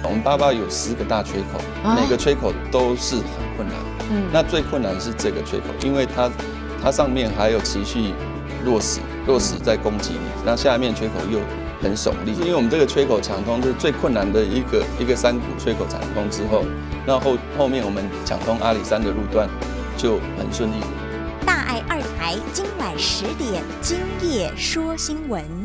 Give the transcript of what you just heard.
我们88有10个大缺口，每个缺口都是很困难。那最困难的是这个缺口，因为它上面还有持续落石在攻击你，那下面缺口又很耸立。因为我们这个缺口抢通是最困难的一个山谷缺口抢通之后，那后面我们抢通阿里山的路段就很顺利。 大爱2台今晚10点，今夜说新闻。